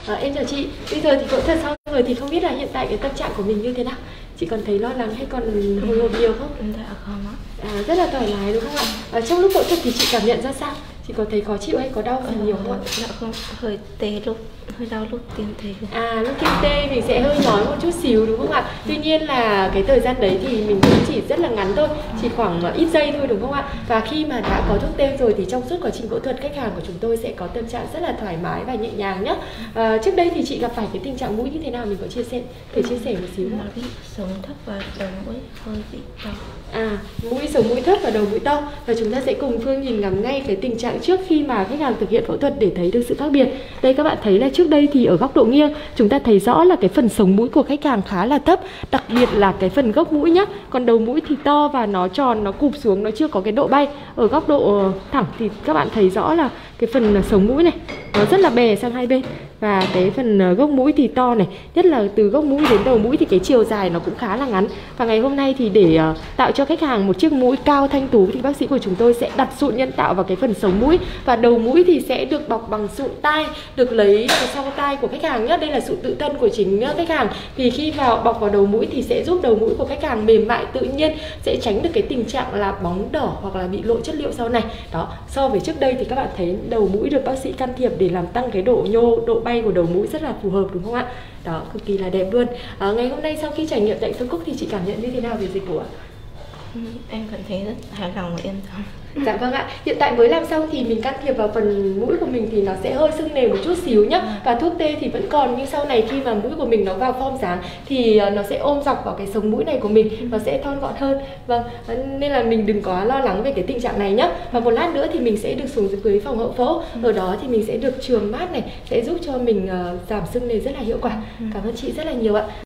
Em chào chị, bây giờ thì phẫu thuật xong rồi thì không biết là hiện tại cái tâm trạng của mình như thế nào? Chị còn thấy lo lắng hay còn hồi hộp nhiều không? Dạ không ạ. Rất là thoải mái đúng không ạ? Trong lúc phẫu thuật thì chị cảm nhận ra sao? Chị có thấy khó chịu hay có đau phần nhiều không ạ? Dạ không, hơi tê lúc, hơi đau lúc tiêm tê. Lúc tiêm tê mình sẽ hơi nhói một chút xíu đúng không ạ? Tuy nhiên là cái thời gian đấy thì mình cũng chỉ rất là ngắn thôi, chỉ khoảng ít giây thôi đúng không ạ? Và khi mà đã có thuốc tê rồi thì trong suốt quá trình phẫu thuật khách hàng của chúng tôi sẽ có tâm trạng rất là thoải mái và nhẹ nhàng nhé. Trước đây thì chị gặp phải cái tình trạng mũi như thế nào mình có chia sẻ một xíu không? Nó bị sống thấp và đầu mũi hơi bị to. Mũi sống mũi thấp và đầu mũi to, và chúng ta sẽ cùng Phương nhìn ngắm ngay cái tình trạng trước khi mà khách hàng thực hiện phẫu thuật để thấy được sự khác biệt. Đây các bạn thấy là trước đây thì ở góc độ nghiêng chúng ta thấy rõ là cái phần sống mũi của khách hàng khá là thấp, đặc biệt là cái phần gốc mũi nhá. Còn đầu mũi thì to và nó tròn, nó cụp xuống, nó chưa có cái độ bay. Ở góc độ thẳng thì các bạn thấy rõ là cái phần sống mũi này nó rất là bè sang hai bên, và cái phần gốc mũi thì to này, nhất là từ gốc mũi đến đầu mũi thì cái chiều dài nó cũng khá là ngắn. Và ngày hôm nay thì để tạo cho khách hàng một chiếc mũi cao thanh tú thì bác sĩ của chúng tôi sẽ đặt sụn nhân tạo vào cái phần sống mũi, và đầu mũi thì sẽ được bọc bằng sụn tai, được lấy từ sau tai của khách hàng nhé. Đây là sụn tự thân của chính khách hàng, thì khi bọc vào đầu mũi thì sẽ giúp đầu mũi của khách hàng mềm mại tự nhiên, sẽ tránh được cái tình trạng là bóng đỏ hoặc là bị lộ chất liệu sau này. Đó, so với trước đây thì các bạn thấy đầu mũi được bác sĩ can thiệp để làm tăng cái độ nhô, độ bay của đầu mũi rất là phù hợp đúng không ạ? Đó, cực kỳ là đẹp luôn. Ngày hôm nay sau khi trải nghiệm tại Sơn Cúc thì chị cảm nhận như thế nào về dịch vụ ạ? Em cảm thấy rất hài lòng và yên tâm. Dạ vâng ạ, hiện tại mới làm xong thì mình can thiệp vào phần mũi của mình thì nó sẽ hơi sưng nề một chút xíu nhá. Và thuốc tê thì vẫn còn, nhưng sau này khi mà mũi của mình nó vào form dáng thì nó sẽ ôm dọc vào cái sống mũi này của mình, nó sẽ thon gọn hơn. Vâng, nên là mình đừng có lo lắng về cái tình trạng này nhá. Và một lát nữa thì mình sẽ được xuống dưới phòng hậu phẫu, ở đó thì mình sẽ được chườm mát này, sẽ giúp cho mình giảm sưng nề rất là hiệu quả. Cảm ơn chị rất là nhiều ạ.